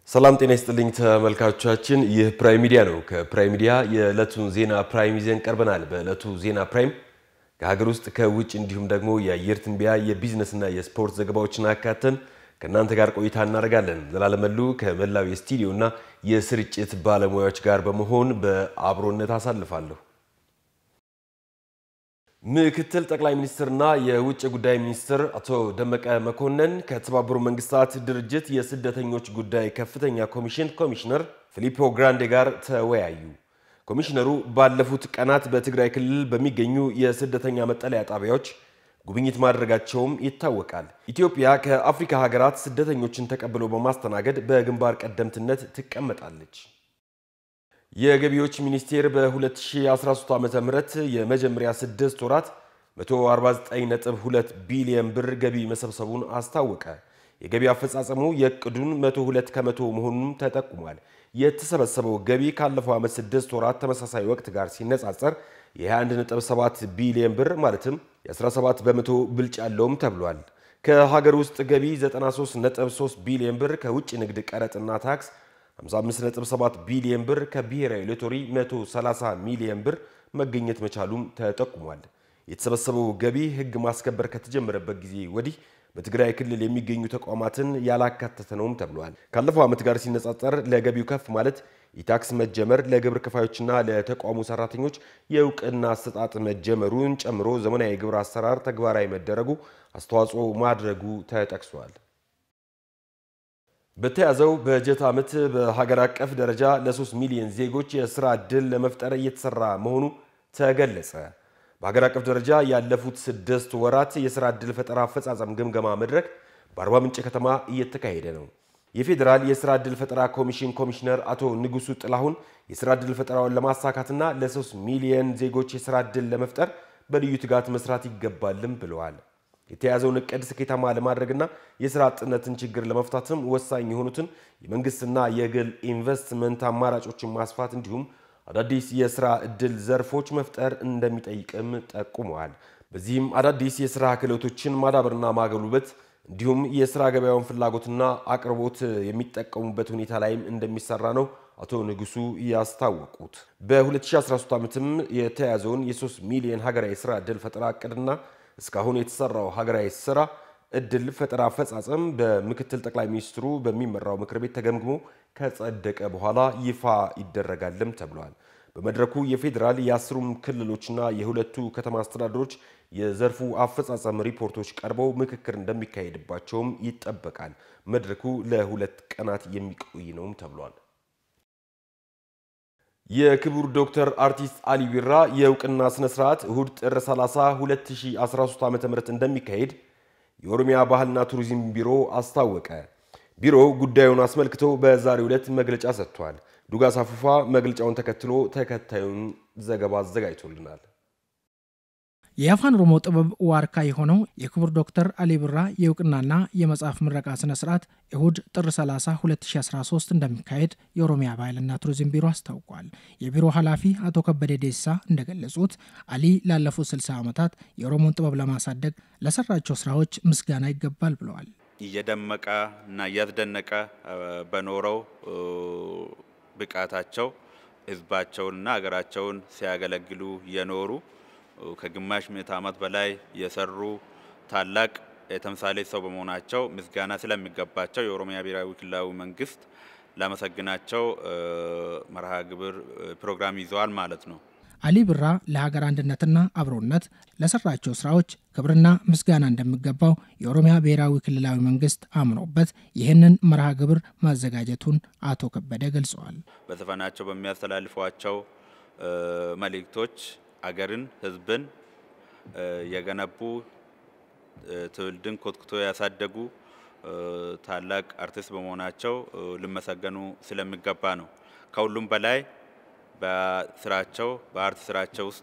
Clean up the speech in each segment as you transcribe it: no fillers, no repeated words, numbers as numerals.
ሰላም ጤና ይስጥልኝ ተመልካቾቻችን ይህ ፕራይም ሚዲያ ነው ከፕራይም ሚዲያ የዕለቱን ዜና ፕራይም ይዘን ቀርበናል በዕለቱ ዜና ፕራይም ከሀገር ውስጥ ከውጭ እንዲሁም ደግሞ የአየር ትንበያ የቢዝነስ እና የስፖርት ዘገባዎችን አካተን ከናንተ ጋር ቆይታ እናደርጋለን ዘላለመሉ ከመላው የስቱዲዮና የስርጭት ባለሙያዎች ጋር በመሆን በአብሮነት አሳልፋለሁ ምክትል ጠቅላይ ሚኒስትርና የውጭ ጉዳይ ሚኒስትር አቶ ደመቀ መኮንን ከተባበሩ መንግስታት ድርጅት የስደተኞች ጉዳይ ከፍተኛ ኮሚሽነር ፊሊፖ ግራንዴ ጋር ተወያዩ ኮሚሽነሩ ባለፉት ቀናት በትግራይ ክልል በሚገኙ የስደተኛ መጠለያ ጣቢያዎች ጉብኝት ማድረጋቸውም ይታወቃል ኢትዮጵያ ከአፍሪካ ሀገራት ስደተኞችን ተቀብሎ በማስተናገድ በግንባር ቀደምትነት ትቀመጣለች የገቢዎች ሚኒስቴር በ2013 ዓመተ ምህረት የመጀመሪያ 6 ወራት 149.2 ቢሊዮን ብር ገቢ መሰብሰቡን አስታወቀ የገቢ አፈጻጸሙ የቅዱን 102 ከመቶ መሆኑን ተጠቁሟል የተሰበሰበው ገቢ ካለፈው ዓመት 6 ወራት ተመሳሳይ ወቅት ጋር ሲነጻጸር የ21.7 ቢሊዮን ብር ማለትም የ17 በመቶ ብልጫ ያለውም ተብሏል ከሀገር ውስጥ ገቢ 93.3 ቢሊዮን ብር ከውጭ ንግድ ቀረጥና ታክስ 55.7 ቢሊዮን ብር ከብሔራዊ ሎተሪ 130 ሚሊዮን ብር መገኘት መቻሉም ተጠቁሟል የተሰበሰበው ገቢ ህግ ማስከበር ከተጀመረበት ጊዜ ወዲህ በትግራይ ክልል የሚገኙ ተቋማትን ያላካተተ ነውም ተብሏል ካለፈው ዓመት ጋር ሲነጻጸር ለገቢው ከፍ ማለት የታክስ መጀመር ለግብር ከፋዮችና ለተቋሙ ሰራተኞች የእውቅና አሰጣጥ መጀመሩን ጨምሮ ዘመናዊ ግብር አሰራር ተግባራዊ መደረጉ አስተዋጽኦ ማድረጉ ተጠቅሷል በተያዘው በጀት ዓመት በሀገር አቀፍ ደረጃ ለ3 ሚሊዮን ዜጎች የሥራ ዕድል ለመፍጠር እየተሰራ መሆኑ ተገለጸ በሀገር አቀፍ ደረጃ ያለፉት 6 ወራት የሥራ ዕድል ፈጠራ አፈጻጸም ግምገማ መድረክ በአርባ ምንጭ ከተማ እየተካሄደ ነው የፌደራል የሥራ ዕድል ፈጠራ ኮሚሽነር አቶ ንጉሱ ጥላሁን የሥራ ዕድል ፈጠራውን ለማሳካትና ለ3 ሚሊዮን ዜጎች የሥራ ዕድል ለመፍጠር በልዩ ትጋት መስራት ይገባልም ብለዋል የተያዘውን እቅድ ስኬታማ ለማድረግና የሥራ አጥነትን ችግር ለመፍታትም ወሳኝ የሆኑትን የመንግስትና የግል ኢንቨስትመንት አማራጮችን ማስፋት እንዲሁም አዳዲስ የሥራ ዕድል ዘርፎች መፍጠር እንደሚጠይቅም ጠቁመዋል በዚህም አዳዲስ የሥራ ክህሎቶችን ማዳበርና ማጎልበት እንዲሁም የሥራ ገበያውን ፍላጎትና አቅርቦት የሚጠቀሙበት ሁኔታ ላይም እንደሚሰራ ነው አቶ ንጉሱ ያስታወቁት በ2013 ዓመትም የተያዘውን የ3 ሚሊዮን ሀገራዊ የሥራ ዕድል ፈጠራ እቅድና እስካሁን የተሰራው ሀገራዊ ሥራ ዕድል ፈጠራ አፈጻጸም በምክትል ጠቅላይ ሚኒስትሩ በሚመራው ምክር ቤት ተገምግሞ ከጸደቀ በኋላ ይፋ ይደረጋልም ተብሏል በመድረኩ የፌደራል የአስሩም ክልሎችና የሁለቱ ከተማ አስተዳደሮች የዘርፉ አፈጻጸም ሪፖርቶች ቀርበው ምክክር እንደሚካሄድባቸውም ይጠበቃል መድረኩ ለ2 ቀናት የሚቆይ ነውም ተብሏል የክቡር ዶክተር አርቲስት አሊ ቢራ የእውቅና ስነ ስርዓት እሁድ ጥር 30 2013 ዓ.ም እንደሚካሄድ የኦሮሚያ ባህልና ቱሪዝም ቢሮ አስታወቀ ቢሮው ጉዳዩን አስመልክቶ በዛሬው ዕለት መግለጫ ሰጥቷል ዱጋስ አፉፋ መግለጫውን ተከትሎ ተከታዩን ዘገባ አዘጋጅቶልናል የአፋን ኦሮሞ ጥበብ ዋርካ የሆነው የክቡር ዶክተር አሊ ቢራ የእውቅናና የመጽሐፍ ምረቃ ስነ ስርዓት እሁድ ጥር 30 2013 እንደሚካሄድ የኦሮሚያ ባህልና ቱሪዝም ቢሮ አስታውቋል የቢሮ ኃላፊ አቶ ከበደ ዴሳ እንደገለጹት አሊ ላለፉት 60 ዓመታት የኦሮሞን ጥበብ ለማሳደግ ለሰራቸው ስራዎች ምስጋና ይገባል ብለዋል እየደመቀና ያስደነቀ በኖረው ብቃታቸው ህዝባቸውንና ሀገራቸውን ሲያገለግሉ የኖሩ ከግማሽ ምዕተ ዓመት በላይ የሰሩ ታላቅ የተምሳሌት ሰው በመሆናቸው ምስጋና ስለሚገባቸው የኦሮሚያ ብሔራዊ ክልላዊ መንግስት ለማመስገናቸው መርሃ ግብር ፕሮግራም ይዘዋል ማለት ነው አሊ ቢራ ለሀገር አንድነትና አብሮነት ለሰራቸው ስራዎች ክብርና ምስጋና እንደሚገባው የኦሮሚያ ብሔራዊ ክልላዊ መንግስት አምኖበት ይህንን መርሃ ግብር ማዘጋጀቱን አቶ ከበደ ገልጸዋል በዘፈናቸው በሚያስተላልፏቸው መልእክቶች አገርን ህዝብን የገነቡ ትውልድን ኮትኩቶ ያሳደጉ ታላቅ አርቲስት በመሆናቸው ለመሰገኑ ስለሚገባ ነው ከሁሉም በላይ በስራቸው በአርት ስራቸው ውስጥ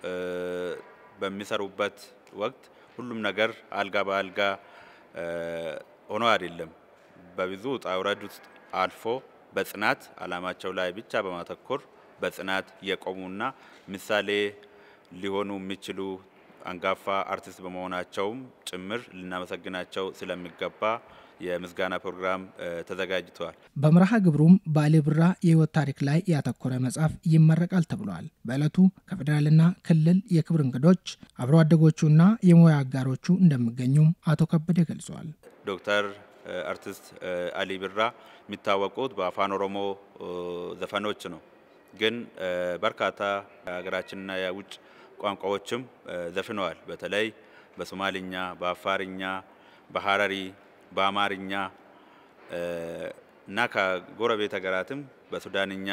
በሚሰሩበት ወቅት ሁሉም ነገር አልጋ በአልጋ ሆኖ አይደለም በብዙ ጣውረድ ውስጥ አልፎ በጽናት አላማቸው ላይ ብቻ በማተኮር በጽናት የቆሙና ምሳሌ ሊሆኑ የሚችሉ አንጋፋ አርቲስት በመሆናቸው ጭምር ልናመሰግናቸው ስለሚገባ የምስጋና ፕሮግራም ተዘጋጅቷል። በመርሃ ግብሩም በአሊ ብራ የህይወት ታሪክ ላይ ያተኮረ መጽሐፍ ይመረቃል ተብሏል። በዕለቱ ከፌደራልና ክልል የክብር እንግዶች አብሮ አደጎቹና የሙያ አጋሮቹ እንደሚገኙም አቶ ከበደ ገልጸዋል። ዶክተር አርቲስት አሊ ብራ የሚታወቁት በአፋን ኦሮሞ ዘፈኖች ነው። ግን በርካታ ሀገራችንና የውጭ ቋንቋዎችም ዘፍነዋል። በተለይ በሶማሊኛ፣ በአፋርኛ፣ በሐረሪ፣ በአማርኛ እና ከጎረቤት ሀገራትም በሱዳንኛ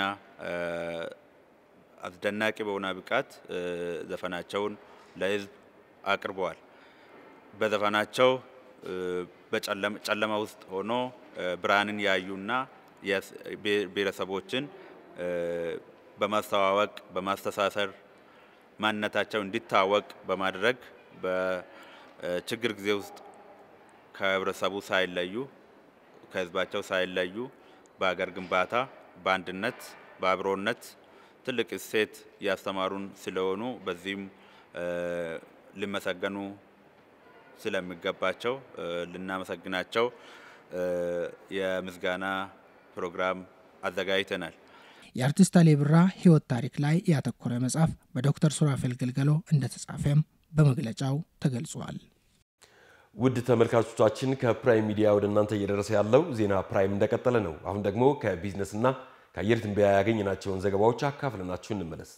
አስደናቂ በሆነ ብቃት ዘፈናቸውን ለህዝብ አቅርበዋል። በዘፈናቸው በጨለማ ውስጥ ሆኖ ብርሃንን ያዩና ብሔረሰቦችን በማስተዋወቅ በማስተሳሰር ማንነታቸው እንዲታወቅ በማድረግ በችግር ጊዜ ውስጥ ከህብረተሰቡ ሳይለዩ ከህዝባቸው ሳይለዩ በአገር ግንባታ በአንድነት በአብሮነት ትልቅ እሴት ያስተማሩን ስለሆኑ በዚህም ሊመሰገኑ ስለሚገባቸው ልናመሰግናቸው የምስጋና ፕሮግራም አዘጋጅተናል። የአርቲስት አሊ ብራ ህይወት ታሪክ ላይ ያተኮረ መጽሐፍ በዶክተር ሱራፌል ገልገሎ እንደተጻፈም በመግለጫው ተገልጿል። ውድ ተመልካቾቻችን ከፕራይም ሚዲያ ወደ እናንተ እየደረሰ ያለው ዜና ፕራይም እንደቀጠለ ነው። አሁን ደግሞ ከቢዝነስና ከአየር ትንበያ ያገኘናቸውን ዘገባዎች አካፍለናችሁ እንመለስ።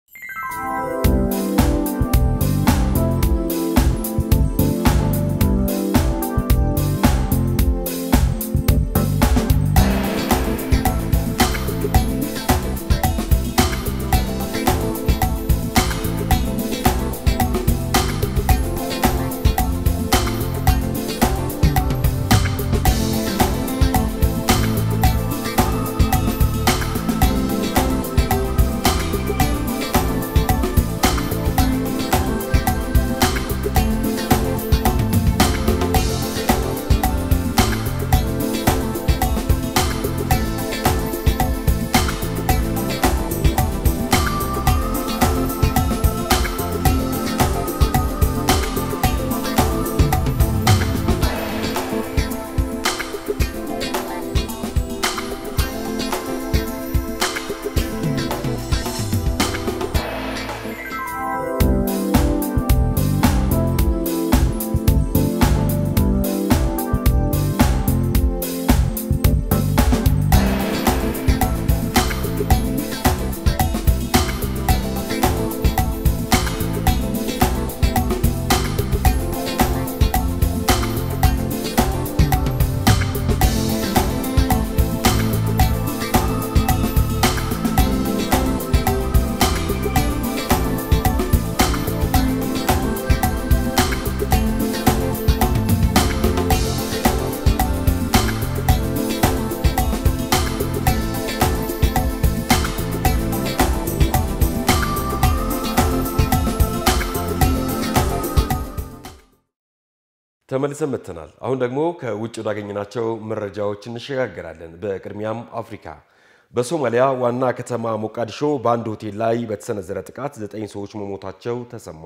ተመልሰን መተናል። አሁን ደግሞ ከውጭ ወዳገኘናቸው መረጃዎች እንሸጋገራለን። በቅድሚያም አፍሪካ በሶማሊያ ዋና ከተማ ሞቃዲሾ በአንድ ሆቴል ላይ በተሰነዘረ ጥቃት 9 ሰዎች መሞታቸው ተሰማ።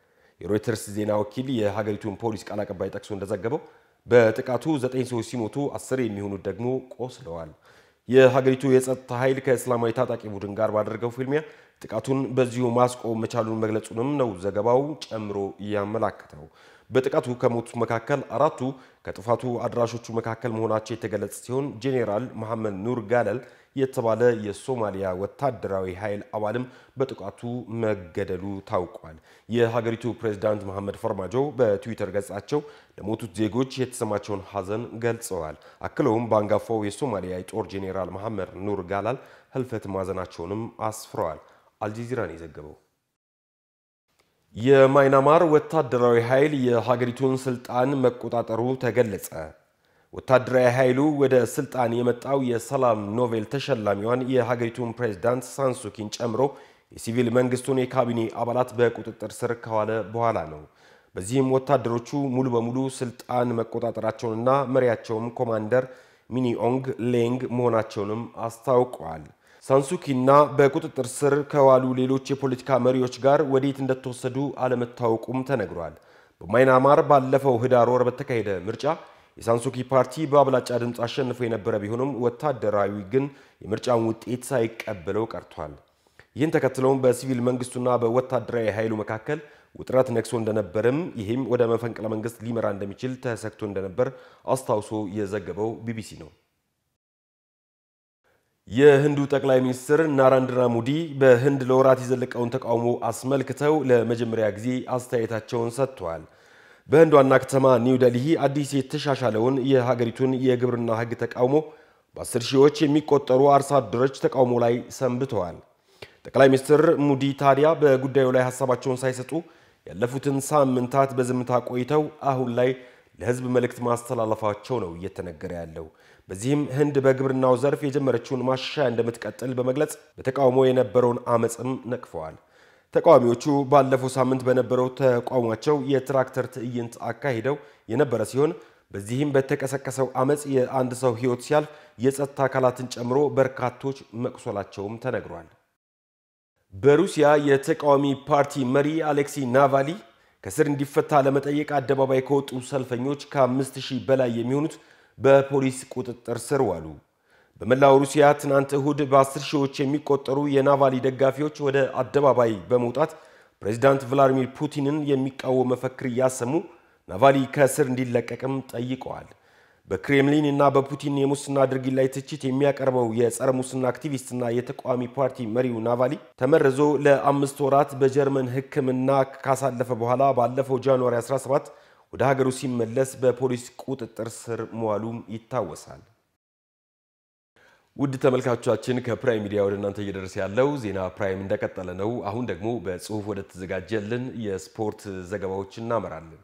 የሮይተርስ ዜና ወኪል የሀገሪቱን ፖሊስ ቃል አቀባይ ጠቅሶ እንደዘገበው በጥቃቱ 9 ሰዎች ሲሞቱ 10 የሚሆኑት ደግሞ ቆስለዋል። የሀገሪቱ የጸጥታ ኃይል ከእስላማዊ ታጣቂ ቡድን ጋር ባደረገው ፍልሚያ ጥቃቱን በዚሁ ማስቆም መቻሉን መግለጹንም ነው ዘገባው ጨምሮ ያመላክተው። በጥቃቱ ከሞቱት መካከል 4ቱ ከጥፋቱ አድራሾቹ መካከል መሆናቸው የተገለጸ ሲሆን ጄኔራል መሐመድ ኑር ጋለል የተባለ የሶማሊያ ወታደራዊ ኃይል አባልም በጥቃቱ መገደሉ ታውቋል። የሀገሪቱ ፕሬዝዳንት መሐመድ ፈርማጆ በትዊተር ገጻቸው ለሞቱት ዜጎች የተሰማቸውን ሐዘን ገልጸዋል። አክለውም በአንጋፋው የሶማሊያ የጦር ጄኔራል መሐመድ ኑር ጋላል ህልፈት ማዘናቸውንም አስፍረዋል። አልጀዚራን የዘገበው የማይናማር ወታደራዊ ኃይል የሀገሪቱን ስልጣን መቆጣጠሩ ተገለጸ። ወታደራዊ ኃይሉ ወደ ስልጣን የመጣው የሰላም ኖቤል ተሸላሚዋን የሀገሪቱን ፕሬዝዳንት ሳንሱኪን ጨምሮ የሲቪል መንግስቱን የካቢኔ አባላት በቁጥጥር ስር ከዋለ በኋላ ነው። በዚህም ወታደሮቹ ሙሉ በሙሉ ስልጣን መቆጣጠራቸውንና መሪያቸውም ኮማንደር ሚኒኦንግ ሌንግ መሆናቸውንም አስታውቀዋል። ሳንሱኪና በቁጥጥር ስር ከዋሉ ሌሎች የፖለቲካ መሪዎች ጋር ወዴት እንደተወሰዱ አለመታወቁም ተነግሯል። በማይናማር ባለፈው ህዳር ወር በተካሄደ ምርጫ የሳንሱኪ ፓርቲ በአብላጫ ድምጽ አሸንፎ የነበረ ቢሆንም ወታደራዊ ግን የምርጫውን ውጤት ሳይቀበለው ቀርቷል። ይህን ተከትሎም በሲቪል መንግስቱና በወታደራዊ ኃይሉ መካከል ውጥረት ነክሶ እንደነበርም ይህም ወደ መፈንቅለ መንግስት ሊመራ እንደሚችል ተሰክቶ እንደነበር አስታውሶ የዘገበው ቢቢሲ ነው። የህንዱ ጠቅላይ ሚኒስትር ናራንድራ ሙዲ በህንድ ለወራት የዘለቀውን ተቃውሞ አስመልክተው ለመጀመሪያ ጊዜ አስተያየታቸውን ሰጥተዋል። በህንድ ዋና ከተማ ኒው ዴልሂ አዲስ የተሻሻለውን የሀገሪቱን የግብርና ህግ ተቃውሞ በ10 ሺዎች የሚቆጠሩ አርሶ አደሮች ተቃውሞ ላይ ሰንብተዋል። ጠቅላይ ሚኒስትር ሙዲ ታዲያ በጉዳዩ ላይ ሐሳባቸውን ሳይሰጡ ያለፉትን ሳምንታት በዝምታ ቆይተው አሁን ላይ ለህዝብ መልእክት ማስተላለፋቸው ነው እየተነገረ ያለው። በዚህም ህንድ በግብርናው ዘርፍ የጀመረችውን ማሻሻያ እንደምትቀጥል በመግለጽ በተቃውሞ የነበረውን አመጽም ነቅፈዋል። ተቃዋሚዎቹ ባለፈው ሳምንት በነበረው ተቃውሟቸው የትራክተር ትዕይንት አካሂደው የነበረ ሲሆን በዚህም በተቀሰቀሰው አመጽ የአንድ ሰው ህይወት ሲያልፍ የጸጥታ አካላትን ጨምሮ በርካቶች መቁሰላቸውም ተነግሯል። በሩሲያ የተቃዋሚ ፓርቲ መሪ አሌክሲ ናቫልኒ ከስር እንዲፈታ ለመጠየቅ አደባባይ ከወጡ ሰልፈኞች ከ5000 በላይ የሚሆኑት በፖሊስ ቁጥጥር ስር ዋሉ። በመላው ሩሲያ ትናንት እሁድ በ10 ሺዎች የሚቆጠሩ የናቫልኒ ደጋፊዎች ወደ አደባባይ በመውጣት ፕሬዝዳንት ቭላዲሚር ፑቲንን የሚቃወም መፈክር ያሰሙ ናቫልኒ ከስር እንዲለቀቅም ጠይቀዋል። በክሬምሊን እና በፑቲን የሙስና ድርጊት ላይ ትችት የሚያቀርበው የጸረ ሙስና አክቲቪስትና የተቃዋሚ ፓርቲ መሪው ናቫልኒ ተመርዞ ለ5 ወራት በጀርመን ሕክምና ካሳለፈ በኋላ ባለፈው ጃንዋሪ 17 ወደ ሀገሩ ሲመለስ በፖሊስ ቁጥጥር ስር መዋሉም ይታወሳል። ውድ ተመልካቾቻችን ከፕራይም ሚዲያ ወደ እናንተ እየደረሰ ያለው ዜና ፕራይም እንደቀጠለ ነው። አሁን ደግሞ በጽሁፍ ወደ ተዘጋጀልን የስፖርት ዘገባዎች እናመራለን።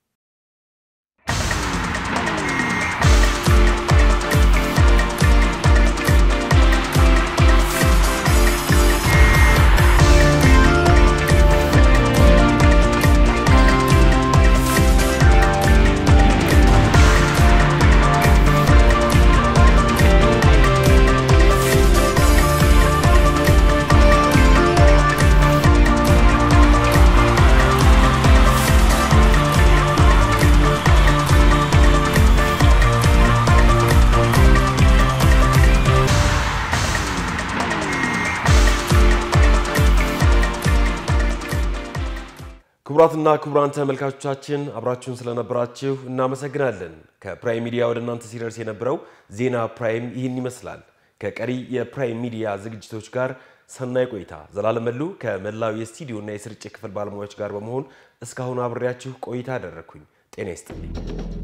ክቡራትና ክቡራን ተመልካቾቻችን አብራችሁን ስለነበራችሁ እናመሰግናለን። ከፕራይም ሚዲያ ወደ እናንተ ሲደርስ የነበረው ዜና ፕራይም ይህን ይመስላል። ከቀሪ የፕራይም ሚዲያ ዝግጅቶች ጋር ሰናይ ቆይታ። ዘላለም መሉ ከመላው የስቱዲዮና የስርጭት ክፍል ባለሙያዎች ጋር በመሆን እስካሁን አብሬያችሁ ቆይታ አደረኩኝ። ጤና ይስጥልኝ።